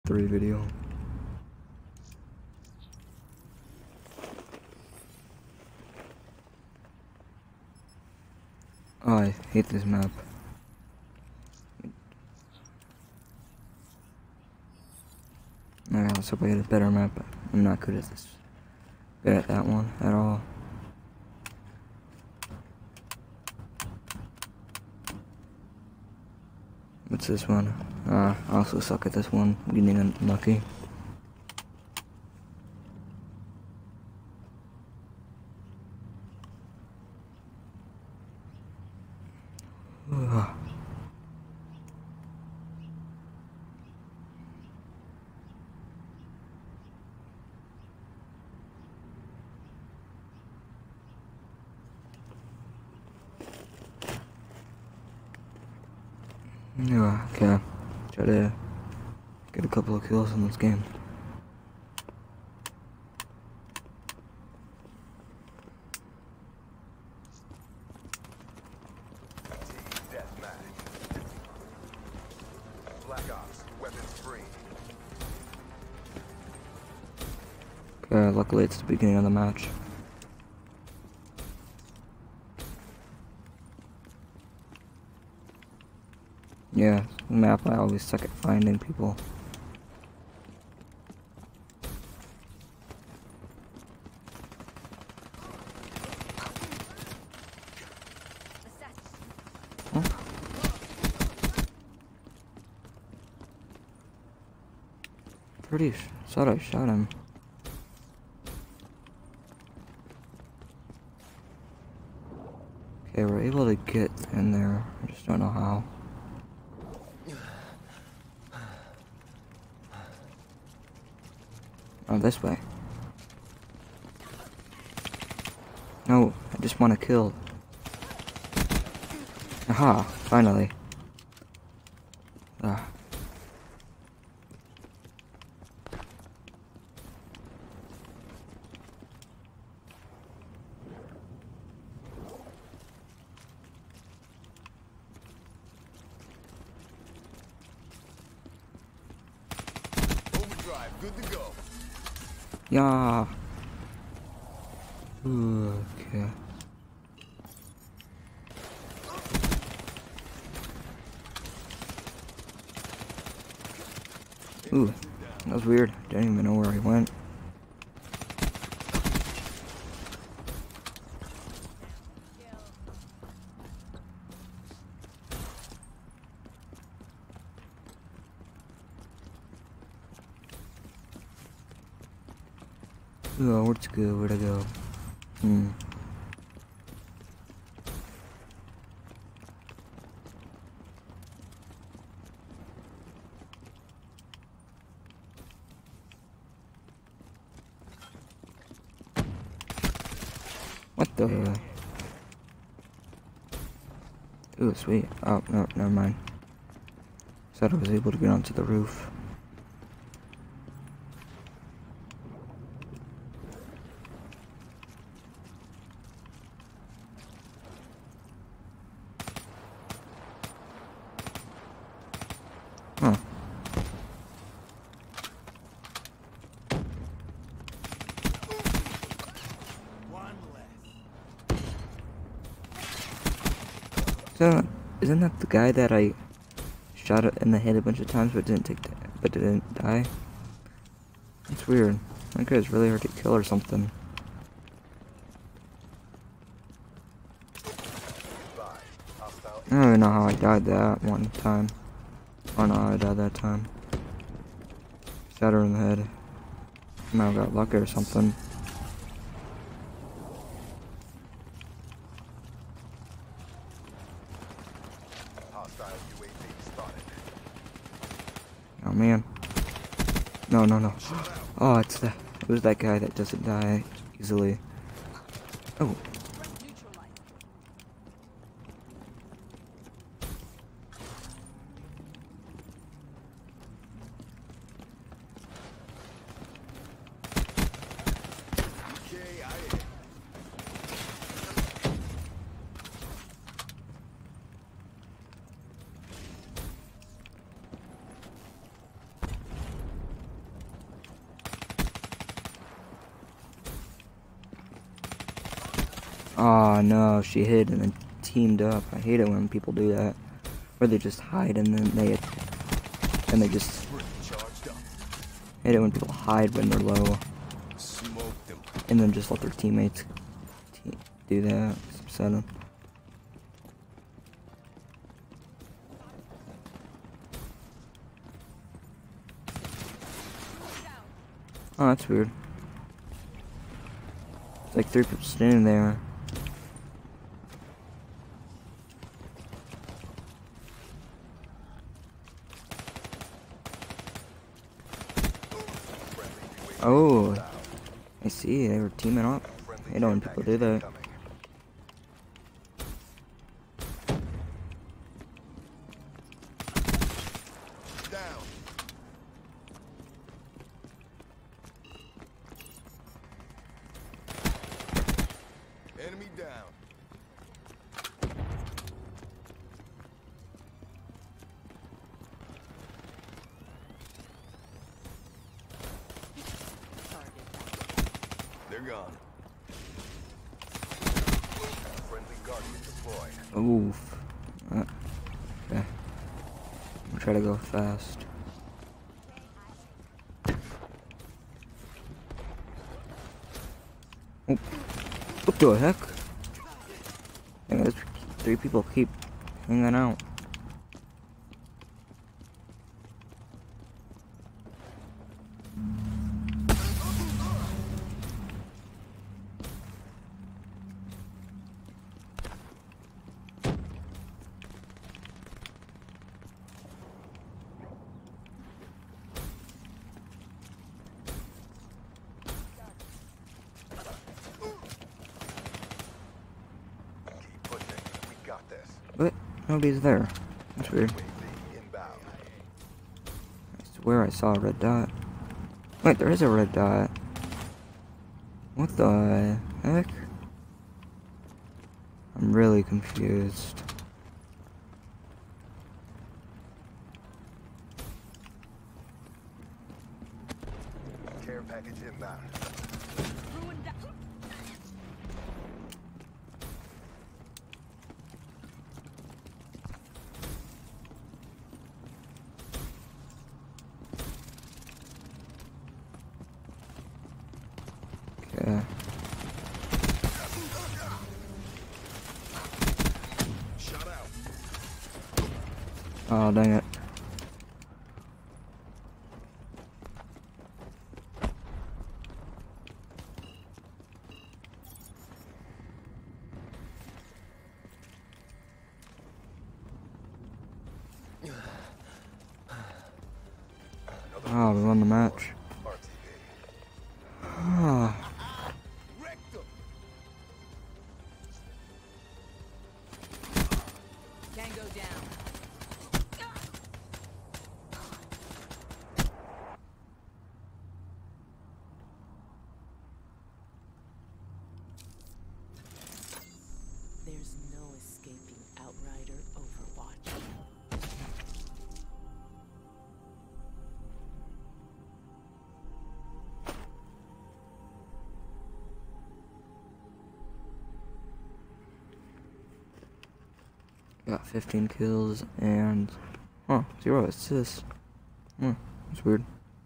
3 video. Oh, I hate this map. Alright, let's hope I get a better map. I'm not good at this. Good at that one at all. What's this one? I also suck at this one. Getting unlucky. Yeah, okay. Try to get a couple of kills in this game. Okay, luckily it's the beginning of the match. Yeah, map I always suck at finding people. Huh? Pretty thought I shot him. Okay, we're able to get in there. I just don't know how. Oh, this way. No, I just want to kill. Aha, finally. Ah. Overdrive, good to go. Yeah. Ooh, okay. Ooh, that was weird. Didn't even know where he went. Oh, where'd it go? Where'd I go? What the? Ooh, sweet. Oh, no, never mind. Said I was able to get onto the roof. Huh. So, isn't that the guy that I shot in the head a bunch of times but didn't die? That's weird. That guy's really hard to kill or something. I don't even know how I died that one time. I don't know how I died that time. Shot her in the head. I might have got lucky or something. Oh man. No, no, no. Oh, it was that guy that doesn't die easily. Oh. Oh no, she hid and then teamed up. I hate it when people do that. Or they just hide and then they just hate it when people hide when they're low. And then just let their teammates do that. It's upsetting. Oh, that's weird. It's like 3 people standing there. Oh, I see. They were teaming up. I know when people do that. Enemy down. They're gone. Friendly Guardian deployed. Oof. Okay. I'll try to go fast. Oh. What the heck? Dang, those 3 people keep hanging out. But nobody's there. That's weird. I swear I saw a red dot. Wait, there is a red dot. What the heck? I'm really confused. Care package inbound. Okay. Shut out. Oh, dang it. Oh, we won the match. Ah. Tango down. There's no escaping Outrider Overwatch. Got 15 kills and 0 assists. That's weird.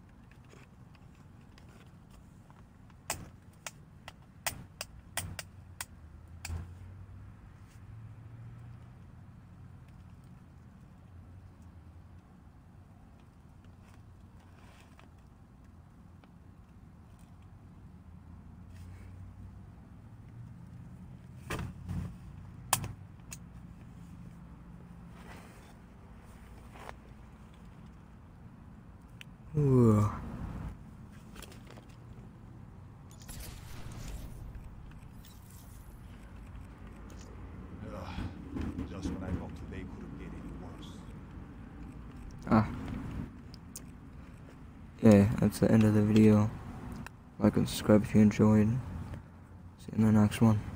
Ooh. Just when I thought today couldn't get any worse. Yeah, that's the end of the video. Like and subscribe if you enjoyed. See you in the next one.